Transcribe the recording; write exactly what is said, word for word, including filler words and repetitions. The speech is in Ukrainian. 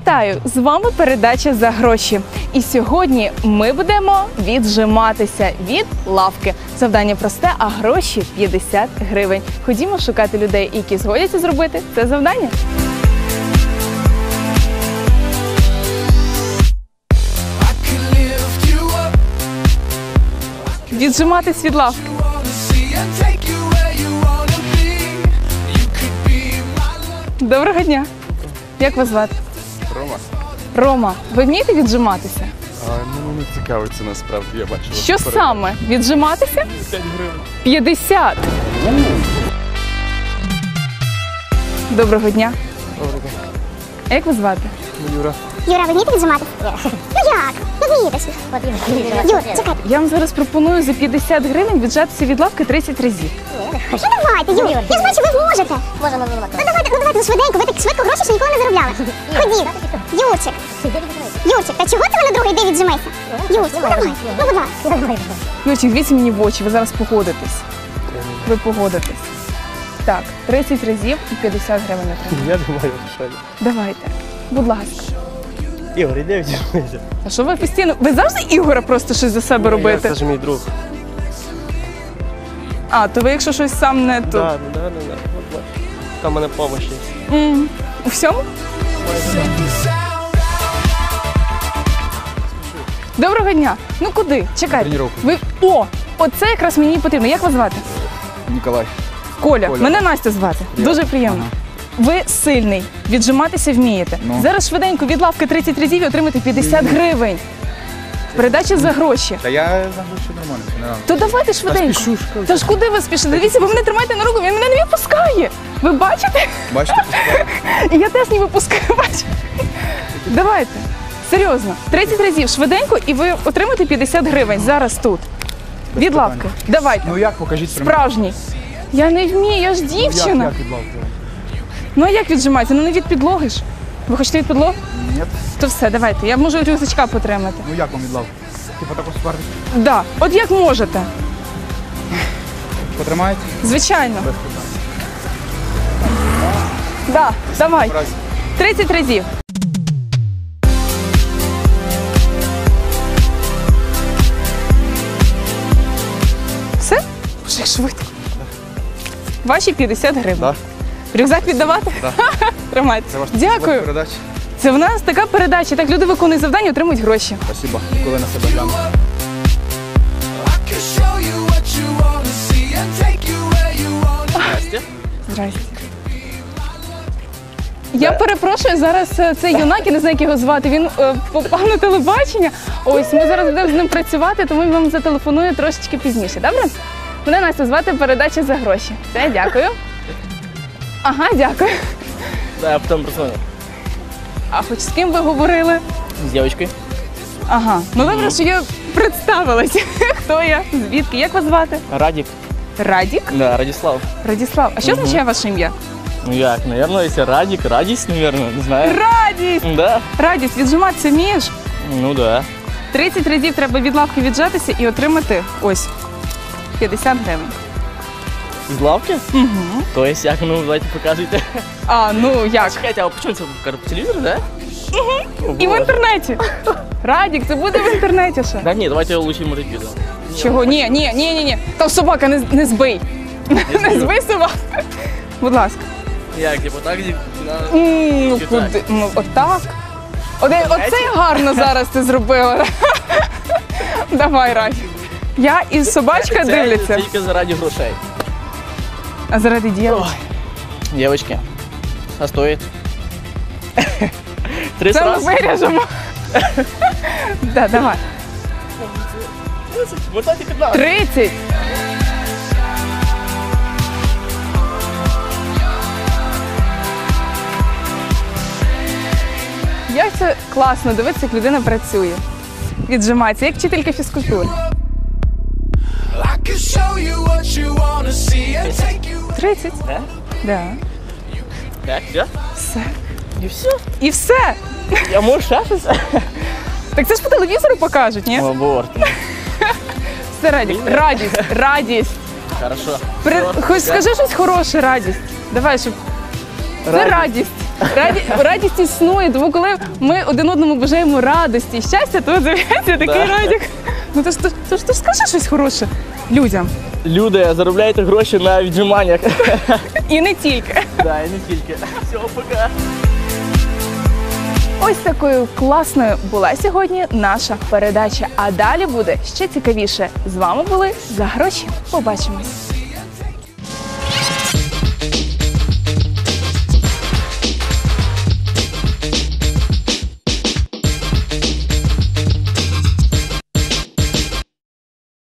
Вітаю! З вами передача «За гроші». І сьогодні ми будемо віджиматися від лавки. Завдання просте, а гроші п'ятдесят гривень. Ходімо шукати людей, які згодяться зробити це завдання. Віджиматись від лавки. Доброго дня. Як вас звати? Рома. Рома, ви вмієте віджиматися? А, ну, не цікаво це насправді, я бачила. Що саме? Віджиматися? п'ять гривень. п'ятдесят. Доброго дня. Доброго дня. А як вас звати? Юра. Юра, ви вмієте віджиматися? Ну як? Не вмієте ж. Юр, чекай. Я вам зараз пропоную за п'ятдесят гривень віджатися від лавки тридцять разів. Ну давайте, Юр. Я ж бачу, ви зможете. Можемо віджимати. Ну давайте, ну давайте, ну швиденько. Ви так швидко гроші ще ніколи не заробляли. Ходіть. Юрчик. Юрчик, та чого ти мене другий йди віджимайся? Юрчик, ну давай. Ну будь ласка. Юрчик, дивіться мені в очі, ви зараз погодитесь. Ви погодитесь. Так, тридцять разів і п'ятдесят гривень отримаєте. Я думаю, що ли. Давайте, будь ласка. Ігор, іди віджимайся. А що ви постійно? Ви завжди Ігора просто щось за себе робите? Це ж мій друг. А, то ви якщо щось сам не тут. Так, так, так. Там у мене допомога є. М, У всьому? Доброго дня. Ну куди? Чекайте. Тренировку. Ви... О, оце якраз мені потрібно. Як вас звати? Ніколай. Коля. Коля. Мене Настя звати. Дуже приємно. Ви сильний, віджиматися вмієте. Ну. Зараз швиденько від лавки тридцять разів і отримати п'ятдесят гривень. Передача за гроші. Та я знаю, що нормально, все нормально. То давайте швиденько. спішу ж, кажу. Та ж куди ви спішите? Дивіться, ви мене тримаєте на руку, він мене не відпускає. Ви бачите? Бачите, І я теж не випускаю, бачите? Давайте. Серйозно. тридцять разів швиденько і ви отримаєте п'ятдесят гривень зараз тут. Від лавки. Давайте. ну як, покажіть прямо. Справжній. Я не вмію, я ж дівчина. Як, як від лавки? Ну а як віджимається? Ну не від підлоги ж. Ви хочете від підлоги? Ні. То все, давайте. Я можу рюкзачка потримати. Ну як вам від лавки? Типа таку спарти. Да. От як можете. Потримаєте? Звичайно. Без питань. Да, давай. Раз. тридцять разів. Все? Боже, як швидко. Ваші п'ятдесят гривень. Да. Рюкзак віддавати? Да. Тримайте. Це ваш Дякую. передача. Це в нас така передача. Так люди виконують завдання, отримують гроші. Спасибо. Коли на себе гляну. Настя. Здрасте. Я перепрошую, зараз е, цей юнак, я не знаю, як його звати, він е, попав на телебачення. Ось, ми зараз будемо з ним працювати, тому він вам зателефонує трошечки пізніше, добре? Мене Настя звати, передача за гроші. Все, дякую. Ага, дякую. Да, я потім прозвоню. А хоч з ким ви говорили? З дівчинкою. Ага, ну добре, що я представилася. Хто я? Звідки? Як вас звати? Радік. Радік? Да, Радіслав. Радіслав. А що означає ваше ім'я? Ну як, наверное, якщо Радік, радість, наверное, не знаю. Радість! Да. Радість, віджиматися вмієш? Ну да. тридцять разів треба від лавки віджатися і отримати ось п'ятдесят гривень. З лавки? Угу. То есть як, ну давайте показуйте. А, ну як? Чекайте, а по чому це покажу? По телевізору, да? Угу. І в інтернеті. Радік, це буде в інтернеті ще. Да ні, давайте лучше може відео. Чого? Ні, ні, ні, ні, ні. Там собака, не, не збий. Не збий собаку. Будь ласка. Як, типу так? На... М, Ну Чи куди? так? Ну отак. Оде- Оце гарно зараз ти зробила. Давай, Радік. Я і собачка Це дивляться. тільки заради грошей. А заради дівчинки. Девочки, а стоит? тридцать Це ми раз? виріжемо. Да, давай. Мотайте пятнадцать. тридцять. Як це класно дивитися, як людина працює. Віджимається, як вчителька фізкультури. тридцять. Да? Да. Так, все? Все. І все? І все. Я можу ще щось? Так це ж по телевізору покажуть, ні? О, борт. Все, Радік. Радість, радість. Хорошо. При... Все. Хоч скажи щось хороше, радість. Давай, щоб... Це Радість. радість. Раді, радість існує, тому коли ми один одному бажаємо радості і щастя, то з'являється такий Да. Радік. Ну то ж то, то, ж- то ж скажи щось хороше людям. Люди, заробляйте гроші на віджиманнях. І не тільки. Да, і не тільки. Всього, пока. Ось такою класною була сьогодні наша передача. А далі буде ще цікавіше. З вами були «За гроші». Побачимось.